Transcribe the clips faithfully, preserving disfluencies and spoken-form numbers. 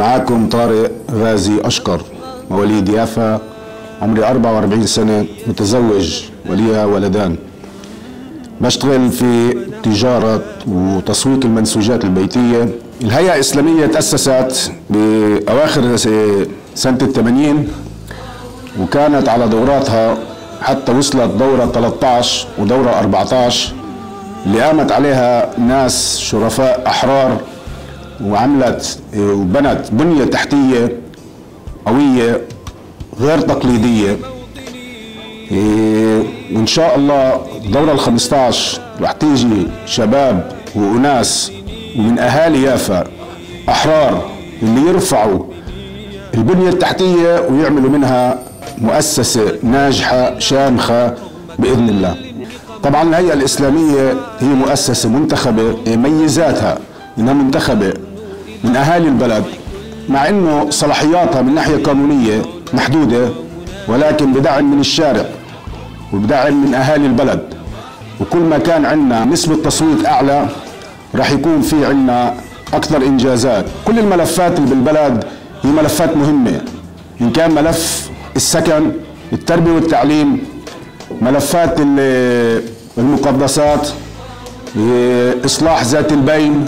معاكم طارق غازي أشقر، مواليد يافا، عمري أربعة وأربعين سنة، متزوج ولي ولدان. بشتغل في تجارة وتسويق المنسوجات البيتية. الهيئة الإسلامية تأسست بأواخر سنة الثمانين، وكانت على دوراتها حتى وصلت دورة ثلاثة عشر ودورة أربعة عشر اللي قامت عليها ناس شرفاء أحرار، وعملت وبنت بنية تحتية قوية غير تقليدية. وإن شاء الله الدورة الخمسة عشر رح تيجي شباب وأناس ومن أهالي يافا أحرار اللي يرفعوا البنية التحتية ويعملوا منها مؤسسة ناجحة شامخة بإذن الله. طبعا الهيئة الإسلامية هي مؤسسة منتخبة، ميزاتها إنها منتخبة من أهالي البلد، مع إنه صلاحياتها من ناحية قانونية محدودة، ولكن بدعم من الشارع وبدعم من أهالي البلد. وكل ما كان عندنا نسبة تصويت أعلى رح يكون في عندنا أكثر إنجازات. كل الملفات اللي بالبلد هي ملفات مهمة، إن كان ملف السكن، التربية والتعليم، ملفات المقدسات، إصلاح ذات البين.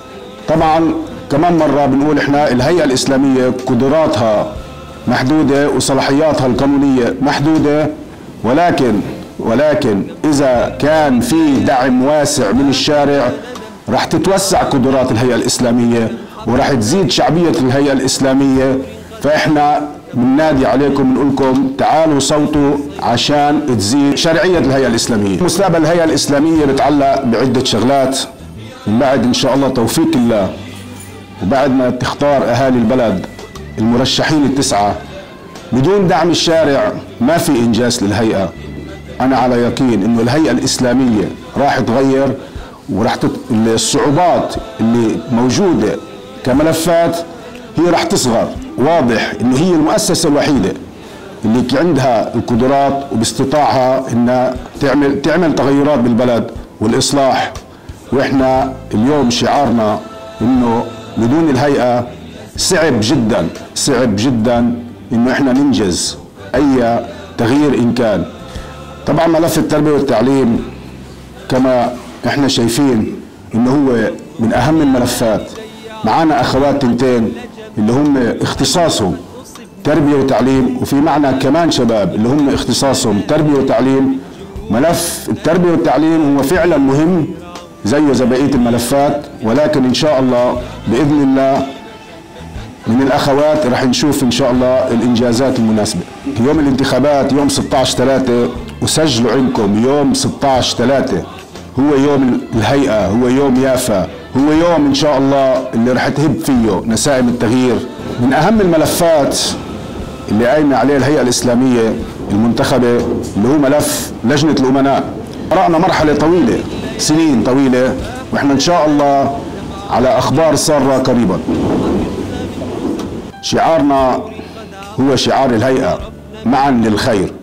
طبعا كمان مرة بنقول إحنا الهيئة الإسلامية قدراتها محدودة وصلاحياتها القانونية محدودة، ولكن ولكن إذا كان في دعم واسع من الشارع رح تتوسع قدرات الهيئة الإسلامية ورح تزيد شعبية الهيئة الإسلامية. فإحنا بننادي عليكم بنقول لكم تعالوا صوتوا عشان تزيد شرعية الهيئة الإسلامية. مستقبل الهيئة الإسلامية بتعلق بعدة شغلات، من بعد إن شاء الله توفيق الله وبعد ما تختار أهالي البلد المرشحين التسعة. بدون دعم الشارع ما في إنجاز للهيئة. أنا على يقين إنه الهيئة الإسلامية راح تغير وراح تت... الصعوبات اللي موجودة كملفات هي راح تصغر. واضح إنه هي المؤسسة الوحيدة اللي عندها القدرات وباستطاعها إنها تعمل تعمل تغيرات بالبلد والإصلاح. وإحنا اليوم شعارنا إنه بدون الهيئة صعب جدا صعب جدا إنه إحنا ننجز أي تغيير إن كان. طبعا ملف التربية والتعليم كما إحنا شايفين إنه هو من أهم الملفات. معانا أخوات تنتين اللي هم اختصاصهم تربية وتعليم، وفي معنا كمان شباب اللي هم اختصاصهم تربية وتعليم. ملف التربية والتعليم هو فعلا مهم زيه زي بقية الملفات، ولكن إن شاء الله بإذن الله من الأخوات رح نشوف إن شاء الله الإنجازات المناسبة. يوم الانتخابات يوم ستة عشر ثلاثة، وسجلوا عندكم يوم ستة عشر ثلاثة هو يوم الهيئة، هو يوم يافا، هو يوم إن شاء الله اللي رح تهب فيه نسائم التغيير. من أهم الملفات اللي قايمة عليه الهيئة الإسلامية المنتخبة اللي هو ملف لجنة الأمناء. مرقنا مرحلة طويلة، سنين طويلة، وإحنا إن شاء الله على أخبار سارة قريبا. شعارنا هو شعار الهيئة: معا للخير.